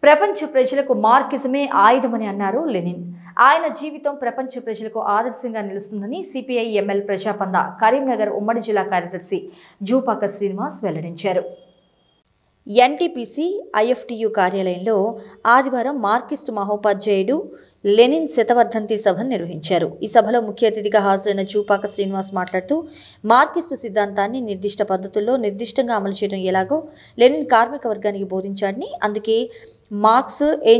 ప్రపంచ ప్రజలకు మార్క్సిజమే ఆయుధమని అన్నారు లెనిన్. ఆయన జీవితం ప్రపంచ ప్రజలకు ఆదర్శంగా నిలుస్తుందని సిపిఐ ఎంఎల్ ప్రజాపంద కరీంనగర్ ఉమ్మడి జిల్లా కార్యదర్శి జూపాక శ్రీనివాస్ వెల్లడించారు. ఎన్టీపీసీ ఐఎఫ్టియు కార్యాలయంలో ఆదివారం మార్క్సిస్టు మహోపాధ్యాయుడు లెనిన్ శతవర్ధంతి సభను నిర్వహించారు. ఈ సభలో ముఖ్య అతిథిగా హాజరైన జూపాక శ్రీనివాస్ మాట్లాడుతూ మార్క్సిస్టు సిద్ధాంతాన్ని నిర్దిష్ట పద్ధతుల్లో నిర్దిష్టంగా అమలు చేయడం ఎలాగో లెనిన్ కార్మిక వర్గానికి బోధించాడని, అందుకే మార్క్స్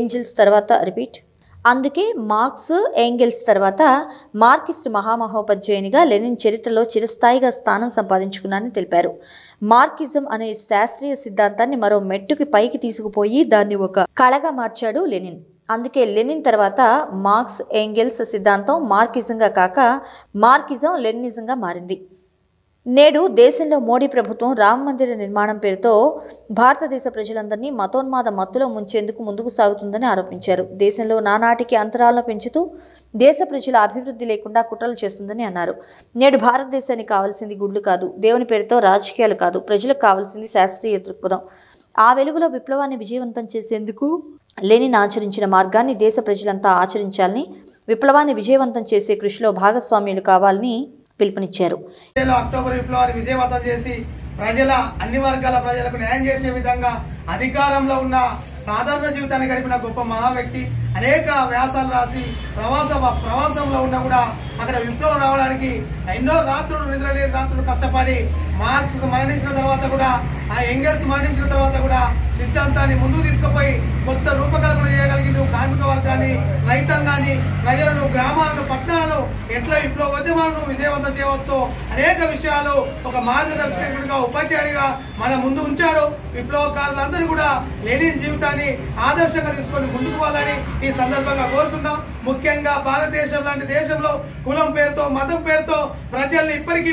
ఏంగెల్స్ తర్వాత మార్క్సిస్టు మహామహోపాధ్యాయునిగా లెనిన్ చరిత్రలో చిరస్థాయిగా స్థానం సంపాదించుకున్నారని తెలిపారు. మార్క్సిజం అనే శాస్త్రీయ సిద్ధాంతాన్ని మరో మెట్టుకి పైకి తీసుకుపోయి దాన్ని ఒక కళగా మార్చాడు లెనిన్. అందుకే లెనిన్ తర్వాత మార్క్స్ ఏంగెల్స్ సిద్ధాంతం మార్క్సిజంగా కాక మార్క్సిజం లెనినిజంగా మారింది. నేడు దేశంలో మోడీ ప్రభుత్వం రామ మందిర నిర్మాణం పేరుతో భారతదేశ ప్రజలందరినీ మతోన్మాద మత్తులో ముంచేందుకు ముందుకు సాగుతుందని ఆరోపించారు. దేశంలో నానాటికి అంతరాలను పెంచుతూ దేశ ప్రజల అభివృద్ధి లేకుండా కుట్రలు చేస్తుందని అన్నారు. నేడు భారతదేశానికి కావాల్సింది గుడ్లు కాదు, దేవుని పేరుతో రాజకీయాలు కాదు, ప్రజలకు కావాల్సింది శాస్త్రీయ దృక్పథం. ఆ వెలుగులో విప్లవాన్ని విజయవంతం చేసేందుకు లెనిన్ ఆచరించిన మార్గాన్ని దేశ ప్రజలంతా ఆచరించాలని, విప్లవాన్ని విజయవంతం చేసే కృషిలో భాగస్వామ్యులు కావాలని పిలుపునిచ్చారు. అక్టోబర్ విప్లవాన్ని విజయవంతం చేసి అన్ని వర్గాల ప్రజలకు న్యాయం చేసే విధంగా అధికారంలో ఉన్న సాధారణ జీవితాన్ని గడిపిన గొప్ప మహా వ్యక్తి. అనేక వ్యాసాలు రాసి ప్రవాసంలో ఉన్నా కూడా అక్కడ విప్లవం రావడానికి ఎన్నో రాత్రులు నిద్రలేని రాత్రులు కష్టపడి మార్క్స్ మరణించిన తర్వాత కూడా, ఆ ఎంగెల్స్ మరణించిన తర్వాత కూడా సిద్ధాంతాన్ని ముందుకు తీసుకుపోయి కొత్త రూపకల్పన చేయగలిగింది. కార్మిక వర్గాన్ని, రైతాంగాన్ని, ప్రజలను, గ్రామాలను, పట్టణాలను ఎట్లా విప్లవోద్యమాలను విజయవంతం చేయవచ్చు అనేక విషయాలు ఒక మార్గదర్శకుడిగా, ఉపాధ్యాయుడిగా మన ముందు ఉంచాడు. విప్లవకారులందరూ కూడా లెనిన్ జీవితాన్ని ఆదర్శంగా తీసుకొని ముందుకు పోవాలని ఈ సందర్భంగా కోరుతున్నాం. ముఖ్యంగా భారతదేశం లాంటి దేశంలో కులం పేరుతో, మతం పేరుతో ప్రజల్ని ఇప్పటికీ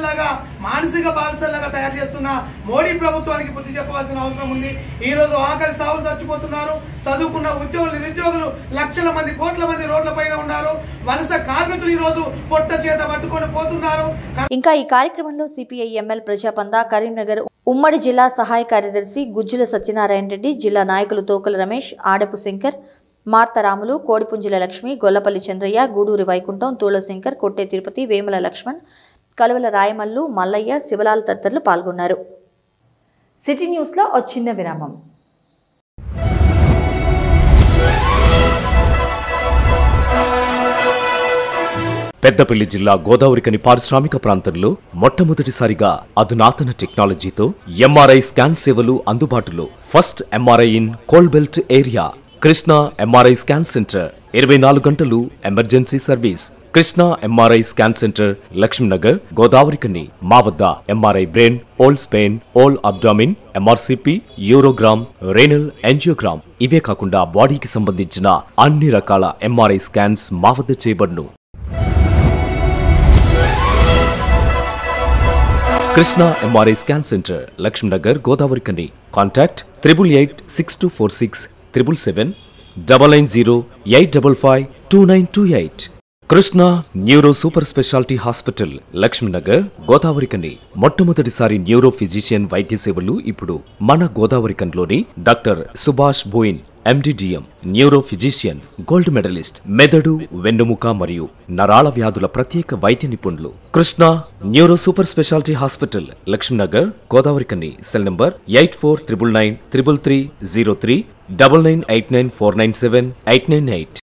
మానసిక బానిసల్లాగా తయారు చేస్తున్న మోడీ ప్రభుత్వానికి బుద్ధి చెప్పవలసిన అవసరం ఉంది. ఈ రోజు ఆకలి సాగులు చచ్చిపోతున్నారు. చదువుకున్న ఉద్యోగులు, నిరుద్యోగులు లక్షల మంది, కోట్ల మంది రోడ్ల పైన ఉన్నారు. వలస కార్మికులు ఈ రోజు పొట్ట చేత పట్టుకొని పోతున్నారు. ఇంకా ఈ కార్యక్రమంలో సిపిఐ ఎంఎల్ ప్రజాపంద కరీంనగర్ ఉమ్మడి జిల్లా సహాయ కార్యదర్శి గుజ్జుల సత్యనారాయణ రెడ్డి, జిల్లా నాయకులు తోకల రమేష్, ఆడపు శంకర్, మార్తరాములు, కోడిపుంజల లక్ష్మి, గొల్లపల్లి చంద్రయ్య, గూడూరి వైకుంఠం, తూళశంకర్, కొట్టే తిరుపతి, వేముల లక్ష్మణ్, కలువల రాయమల్లు, మల్లయ్య, శివలాల్ తదితరులు పాల్గొన్నారు. సిటీ న్యూస్లో ఒక చిన్న విరామం. పెద్దపల్లి జిల్లా గోదావరికని పారిశ్రామిక ప్రాంతంలో మొట్టమొదటిసారిగా అధునాతన టెక్నాలజీతో ఎంఆర్ఐ స్కాన్ సేవలు అందుబాటులో. First MRI in coal belt area. Krishna MRI scan centre 24 గంటలు emergency service. Krishna MRI scan centre, Lakshminagar, Godavarikhani. మా వద్ద MRI brain, whole spine, whole abdomen, MRCP, urogram, renal angiogram, ఇవే కాకుండా బాడీకి సంబంధించిన అన్ని రకాల ఎంఆర్ఐ స్కాన్స్ మా వద్ద చేయబడును. Krishna MRI scan centre, Lakshminagar, Godavarikhani. Contact 888646 777 990 855 2928. Krishna neuro super speciality hospital, Lakshminagar, Godavarikhani. మొట్టమొదటిసారి న్యూరో ఫిజిషియన్ వైద్య సేవలు ఇప్పుడు మన గోదావరికన్లోని doctor Subhash Boyin, MD DM, neuro physician, gold medallist, మెదడు, వెన్నుముక మరియు నరాల వ్యాధుల ప్రత్యేక వైద్య నిపుణులు. Krishna neuro super speciality hospital, Lakshminagar, Godavarikhani. Cell number 84999333 9989497898.